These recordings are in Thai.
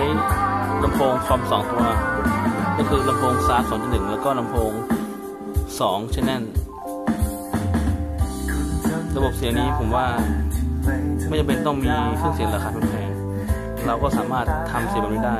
ลำโพงคอม2 ตัวก็คือลำโพงซาร์ 2.1 แล้วก็ลำโพง2 Channel ระบบเสียงนี้ผมว่าไม่จำเป็นต้องมีเครื่องเสียงราคาแพงๆเราก็สามารถทำเสียงแบบนี้ได้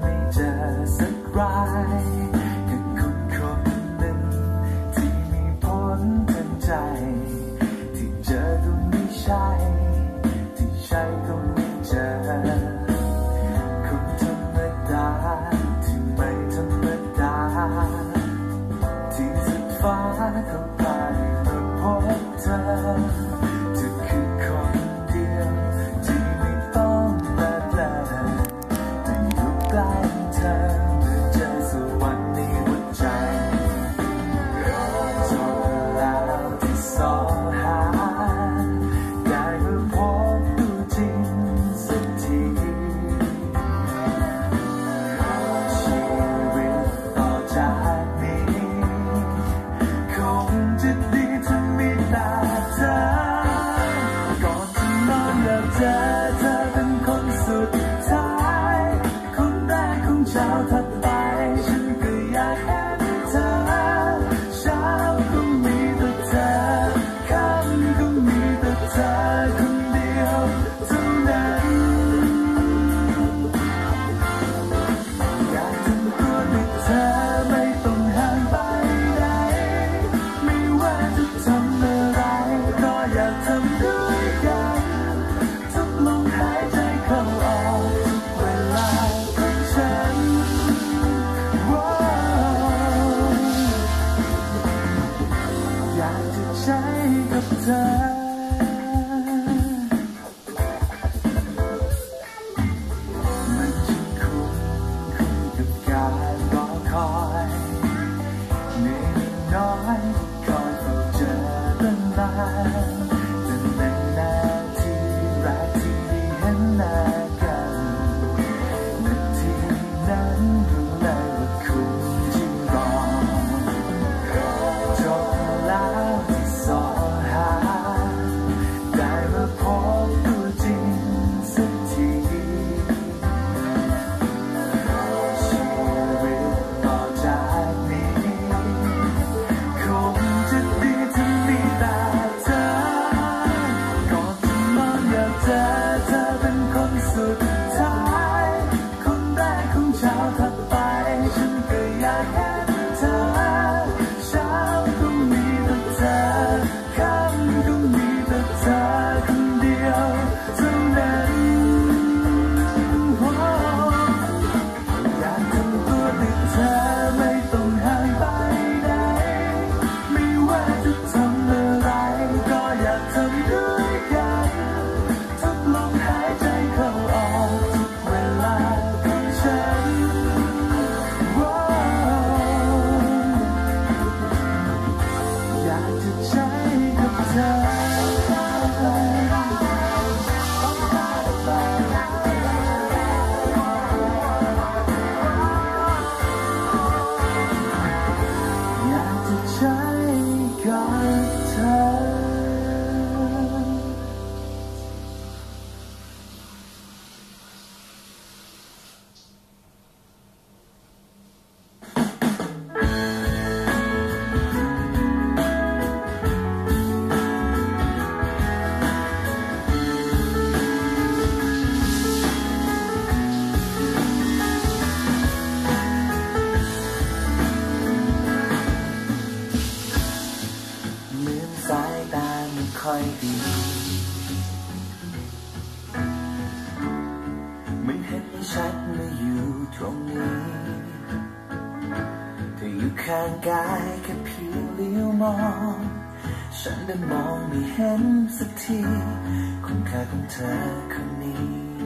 ข้างกายแค่เพียงเลี้ยวมองฉันได้มองไม่เห็นสักทีคุณค่าของเธอคนนี้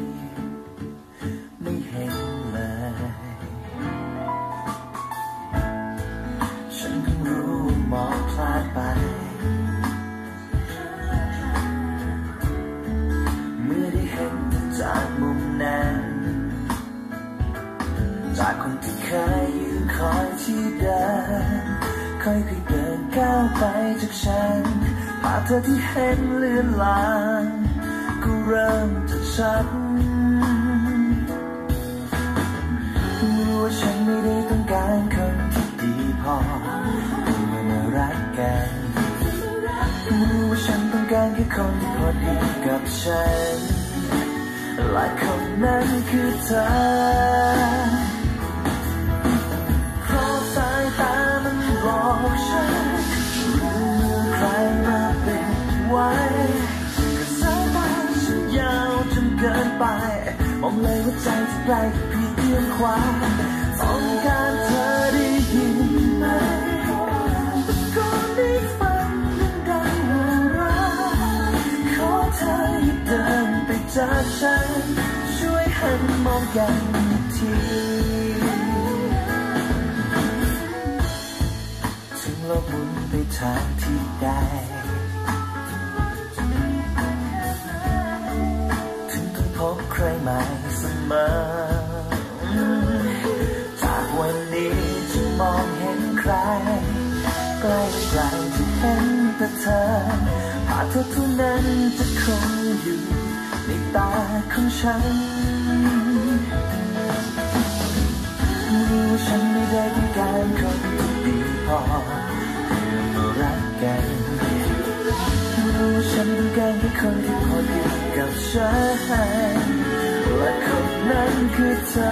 ไม่เห็นเลยฉันเพิ่งรู้ว่ามองพลาดไปเมื่อได้เห็นเธอจากมุมนั้นจากคนที่เคยยืนคอยที่เดินค่อยๆเดินก้าวไปจากฉันภาพเธอที่เห็นเลือนลางก็เริ่มจะชัดฉันไม่ได้ต้องการคนที่ดีพอเพื่อมารักกันรู้ว่าฉันต้องการแค่คนที่พอดีกับฉันและคนนั้นคือเธอเพราะสายตามันบอกฉันหรือใครมาปิดไว้ก็สายตาฉันยาวจนเกินไปมองเลยว่าใจจะใกล้เพียงเอื้อมขวาต้องการเธอได้ยินไหมตะโกนให้ฟังดังๆว่ารักขอเธออย่าเดินไปจากฉันช่วยหันมองกันอีกทีถึงโลกหมุนไปทางที่ใดถึงต้องพบใครใหม่เสมอจากวันนี้จะมองเห็นใครใกล้ๆจะเห็นแต่เธอภาพเธอเท่านั้นจะคงอยู่ในตาของฉันรู้ฉันไม่ได้ต้องการคนที่ดีพอเพื่อมารักกันรู้ฉันต้องการแค่คนที่พอดีกับฉันและคนนั้นคือเธอ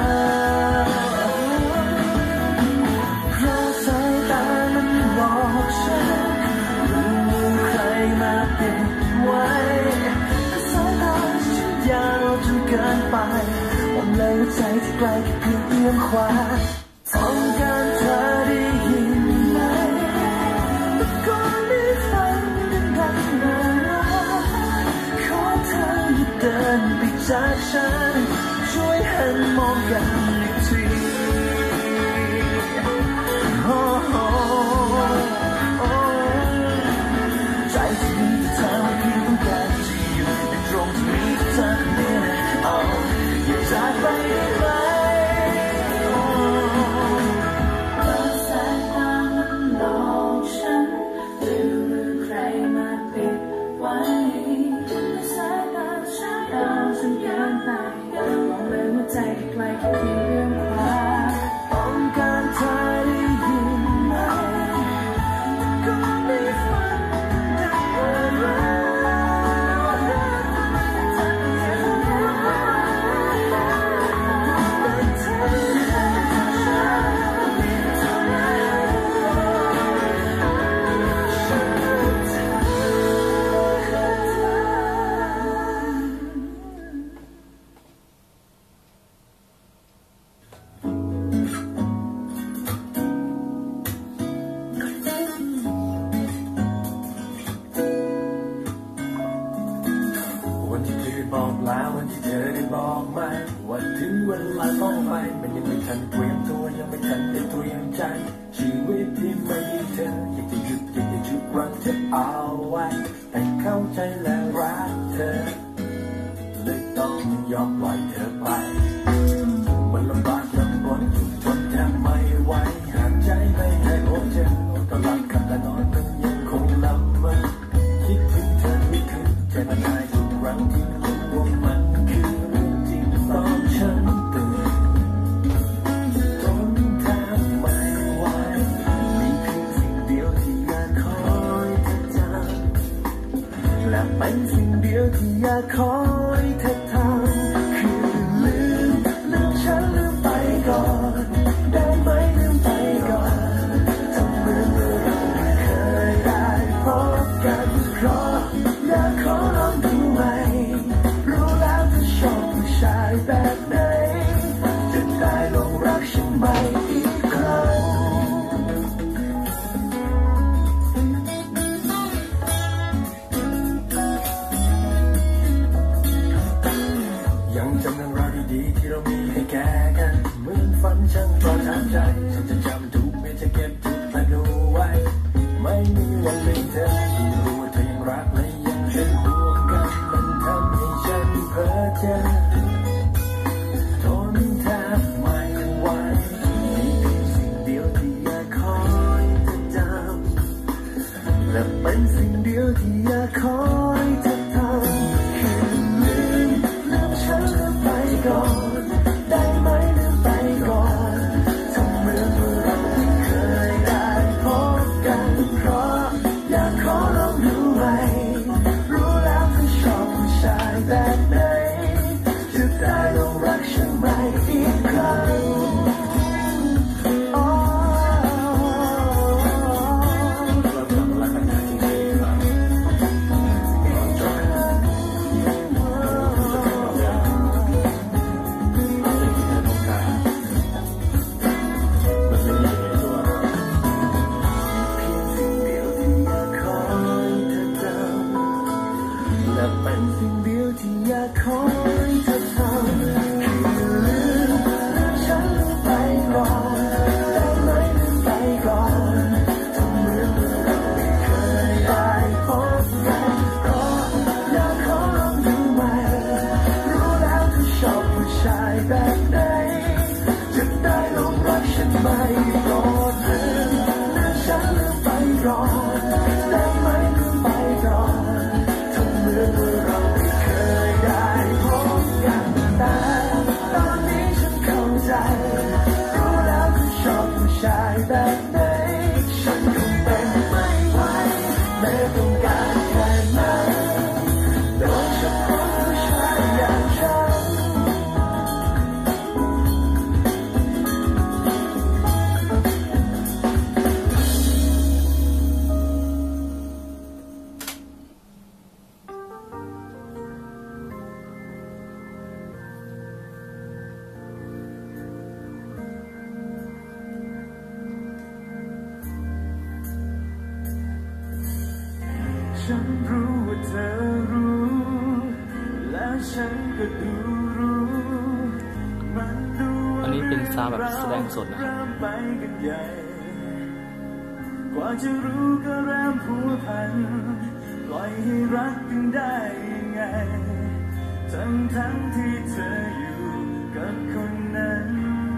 เพราะสายตามันบอกฉันหรือมีใครมาปิดไว้แต่สายตาฉันยาวจนเกินไปมองเลยว่าใจที่ไกลแค่เพียงเอื้อมขวาต้องการเธอได้ยินไหมตะโกนให้ฟังดังๆว่ารักขอเธออย่าเดินไปจากฉันช่วยหันมองกันอีกทีใจที่มีแต่เธอเพียงต้องการจะอยู่ในตรงที่มีแต่เธอเนี่ยอย่าจากไปได้ไหมสายตามันหลอกฉันหรือใครมาปิดไว้สายตาฉันยาวจนเกินไปมองเลยว่าใจที่ไกลแค่เพียงเอื้อมขวาต้องการเธอได้ยินไหมก็ไม่ฟังดังว่ารักบอกแล้ววันที่เธอได้บอกไหมว่าถึงเวลาต้องไปมันยังไม่ทันเตรียมตัวยังไม่ทันได้เตรียมใจชีวิตที่ไม่มีเธออยากจะหยุดอยากจะชุดรักเธอเอาไว้แต่เข้าใจและรักเธอเลยต้องยอมปล่อยเธอไปมันลำบากลำบนทนแทบไม่ไหวหากใจไม่ให้โอ้เธอตลอดคำแต่นอนมันยังคงลำมันคิดถึงเธอไม่คืนใจมันหายทุกครั้งที่มันคือเรื่องจริงตอนฉันตื่นทนแทบไม่ไหวมีเพียงแบบไหนฉันคงเป็นไม่ไหวแม้ต้องการแค่ไหนโดยเฉพาะผู้ชายอย่างฉันฉันรู้ว่าเธอรู้และฉันก็ดูรู้มันดูอันนี้เป็นซาวด์แบบแสดงสดนะครับไปกันใหญ่กว่าจะรู้ก็เริ่มผัวพันปล่อยให้รักกันได้ยังไงทั้งที่เธออยู่กับคนนั้น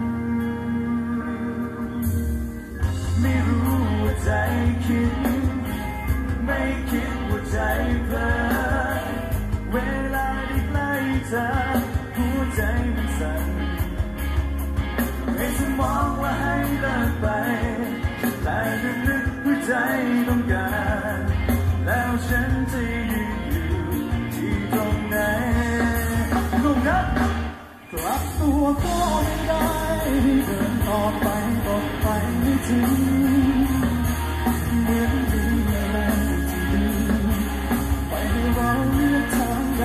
ไม่รู้ว่าใจคิดไม่คิดว่าใจเพลินเวลาได้ใกล้เธอหัวใจมันสั่นให้สมองว่าให้เลิกไปแต่ลึกๆหัวใจต้องการแล้วฉันจะยืนอยู่ที่ตรงไหนลูกนัดกลับตัวก็ไม่ได้เดินต่อไปก็ไปไม่ถึงเหมือนมีอะไรที่ดึงไปให้เราเลือกทางใด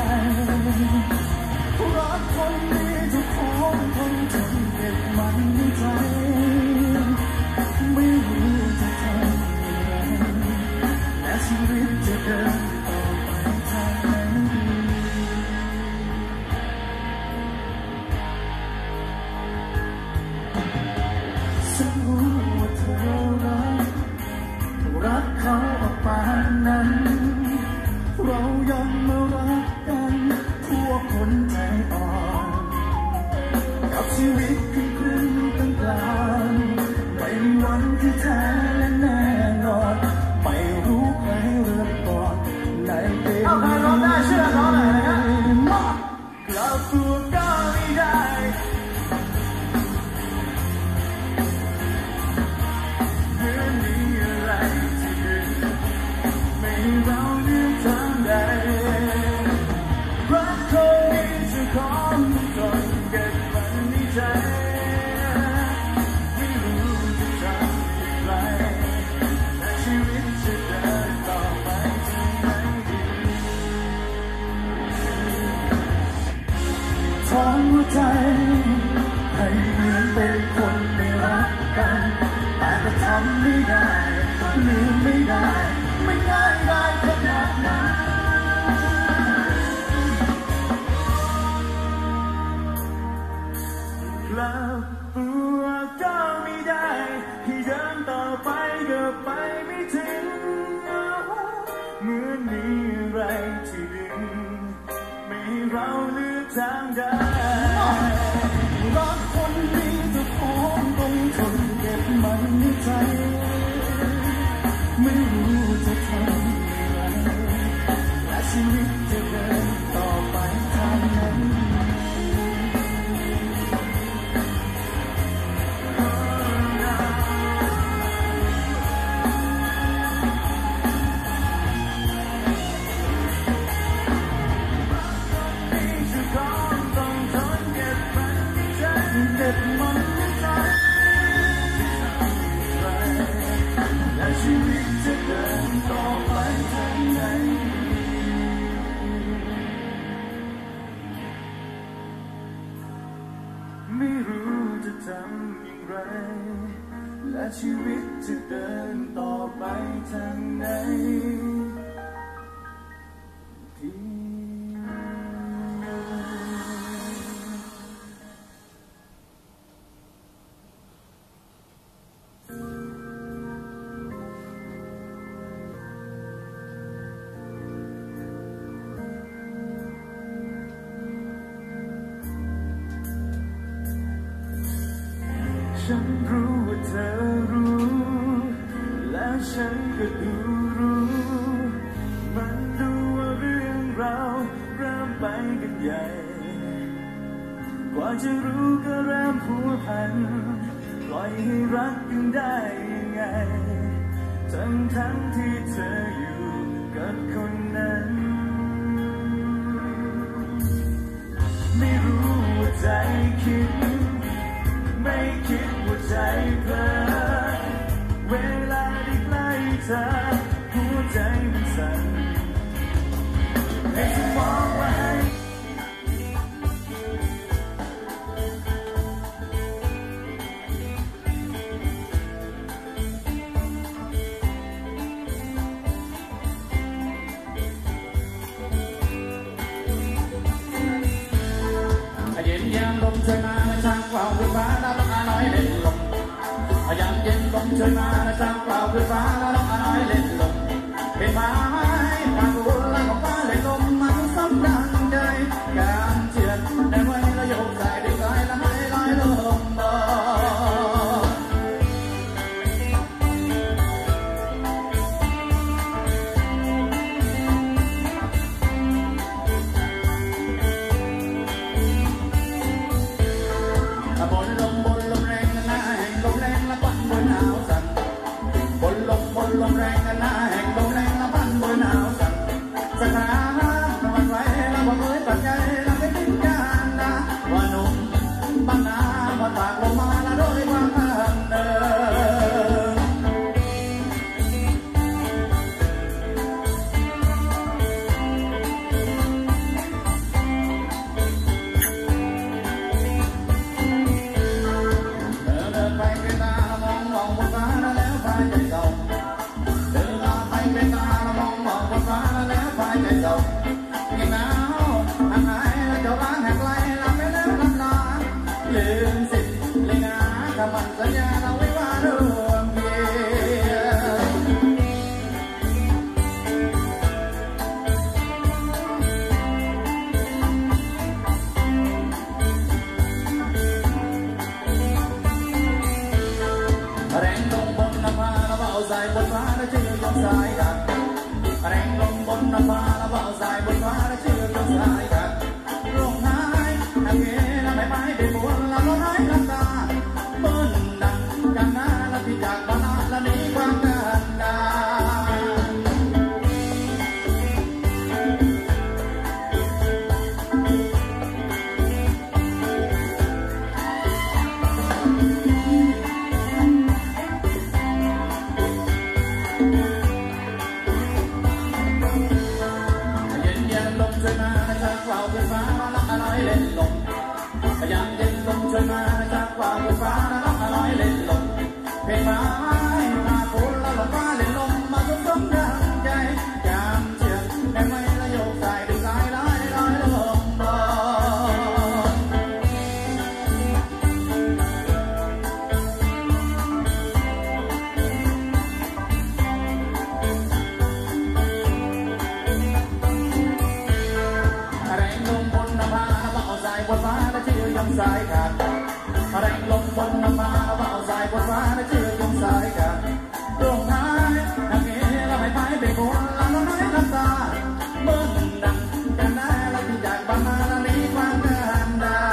รักคนนี้ทุกคนคงทนเก็บมันในใจไม่รู้จะทำอย่างไรและชีวิตจะเดินต่อไปทางไหนฉันรู้ว่าเธอรักเขาออกมานั้นเรายังมารักกันพวกคนใจอ่อนกับชีวิตครึ่งตั้งกลางไม่มีวันที่แท้และแน่นอนไม่รู้ใครเริ่มก่อนในเกมนี้ใครร้องได้ช่วยร้องหน่อยนะครับกลับตัวก็ไม่ได้เหมือนมีอะไรที่ดึงไม่เราเลือกทางใดรักคนนี้จะขอจนเก็บมันในใจไม่รู้จะทำอย่างไรแต่ชีวิตจะเดินต่อไปถึงไหนดีท้องหัวใจให้เหมือนเป็นคนไม่รักกันแต่ก็ทำไม่ได้ลืมไม่ได้ไม่ง่ายได้ขนาดนั้นกลับตัวก็ไม่ได้ที่เดินต่อไปก็ไปไม่ถึงเหมือนมีอะไรที่ดึงไม่ให้เราเลือกทางได้รักคนนี้จะคงต้องทนเก็บมันในใจไม่รู้จะทำอย่างไรและชีวิตจะเดินต่อไปทางไหนเก็บมันในใจและชีวิตจะเดินต่อไปทางไหนไม่รู้จะทำอย่างไรและชีวิตจะเดินต่อไปทางไหนฉันรู้ว่าเธอรู้และฉันก็ดูรู้มันดูว่าเรื่องราวเริ่มไปกันใหญ่กว่าจะรู้ก็เริ่มผัวพันปล่อยให้รักกันได้ยังไงทั้งที่เธออยู่กับคนนั้นไม่รู้ว่าใจคิดไม่คิดว่าใจเพลอเวลาได้ใกล้เธอหัวใจมันสั่นให้ฉันมองไว้เย็นยามลมช่วยมาและช่างเปล่าคือฟ้าแล้วน้องอาน้อยเล่นลมยามเย็นลมช่วยมาและช่างเปล่าคือฟ้าแล้วน้องอาน้อยเล่นลมเป็นไม้ปากบุญแล้วก็ฟ้าเล่นลมมันสมดังใจการเชื่อในไว้แล้วโยกใจได้กลายละให้ลอยลมบ่บนลมแรงกันหน้าแห่งลมแรงละปั่นบนหนาวสั่นบนลมแรงกันหน้าแห่งลมแรงละปั่นบนหนาวสั่นสักครั้งมันไว้แล้วบอกเอ้ยปัจจัยแล้วไม่ทิ้งกันนะว่าหนุ่มบ้านนาบนปากลงมาละโดยความเดิมยิ่งหนาวห่างหายแล้วเจ้าร้างแหกไกลลำไปแล้วลำลาลืมสิทธิ์เลยนะคำมั่นสัญญาเราไว้ว่าเรื่องเพียแรงลงบนนภาแล้วเบาใส่บนฟ้าแล้วชื่อยกสายกันแรงลมบนนภาแล้วเบาสายบนฟ้าและชื่อยกสายกันลงท้ายทางเกลไม่ไปเป็นบัวละล้อยน้ำตาเบิ้ลดังกันหน้าและที่จากบ้านนาและหนีความกันดาช่วยมาจากเปล่าคือฟ้าน้องอาน้อยเล่นลมยามเย็นลมช่วยมาจากเปล่าคือฟ้าน้องอาน้อยเล่นลมเพลงไม้มาปูนแล้วลมฟ้าเล่นลมมาทุกสมดังใจยามเชื่อในไม้ละโยกสายดึงสายลอยลมบอบนฟ้าและชื่อยงสายขาดแรงลมบนน้ำฟ้าแล้วเอาสายบนฟ้าและชื่อยงสายขาดดวงท้ายทางเอเราไม่ไปเป็นคนละน้อยน้ำตาเบิ้ลดังกันได้แล้วที่จากบ้านมาแล้วนี้ความกันดา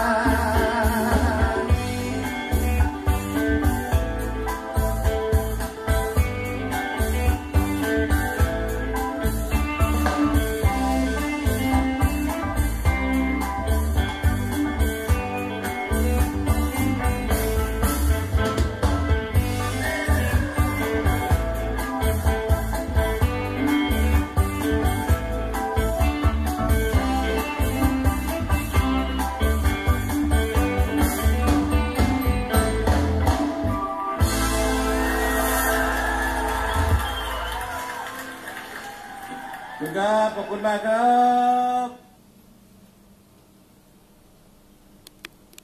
ขอบคุณมากครับ